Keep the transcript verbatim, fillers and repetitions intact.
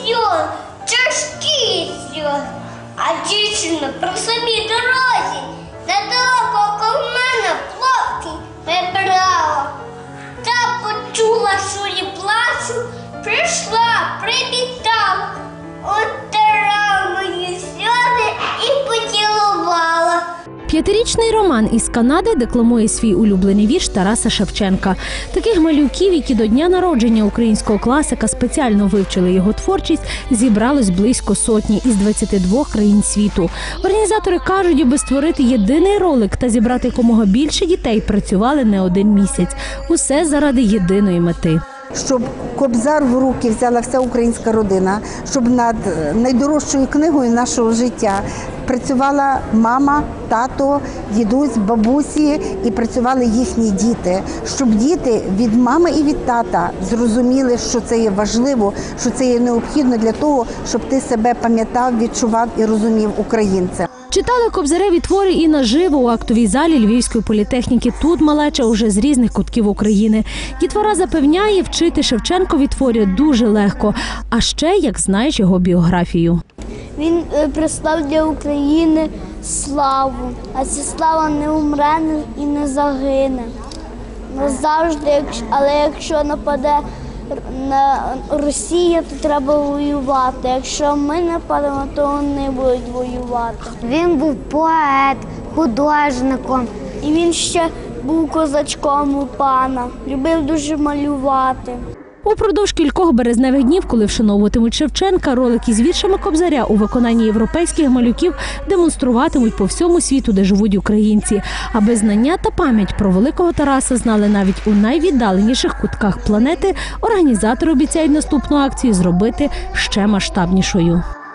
сльози, тяжкі сльози. А дівчина при собі дорозі, недалеко коло мене плотки вибирала. Та почула, що її плачу, прийшла, привітала, отирала мої сльози і поцілувала. П'ятирічний Роман із Канади декламує свій улюблений вірш Тараса Шевченка. Таких малюків, які до дня народження українського класика спеціально вивчили його творчість, зібралось близько сотні із двадцяти двох країн світу. Організатори кажуть, аби створити єдиний ролик та зібрати якомога більше дітей, працювали не один місяць. Усе заради єдиної мети. Щоб Кобзар в руки взяла вся українська родина, щоб над найдорожчою книгою нашого життя працювала мама, тато, дідусь, бабусі і працювали їхні діти. Щоб діти від мами і від тата зрозуміли, що це є важливо, що це є необхідно для того, щоб ти себе пам'ятав, відчував і розумів українцем. Читали кобзареві твори і наживо у актовій залі Львівської політехніки. Тут малеча уже з різних кутків України. Дітвора запевняє, вчити Шевченкові творі дуже легко. А ще, як знаєш його біографію. Він прислав для України славу, а ця слава не умре і не загине. Назавжди, але якщо нападе на Росія, то треба воювати. Якщо ми нападемо, то вони будуть воювати. Він був поет, художником. І він ще був козачком у пана. Любив дуже малювати. Упродовж кількох березневих днів, коли вшановуватимуть Шевченка, ролики з віршами Кобзаря у виконанні європейських малюків демонструватимуть по всьому світу, де живуть українці. Аби знання та пам'ять про великого Тараса знали навіть у найвіддаленіших кутках планети, організатори обіцяють наступну акцію зробити ще масштабнішою.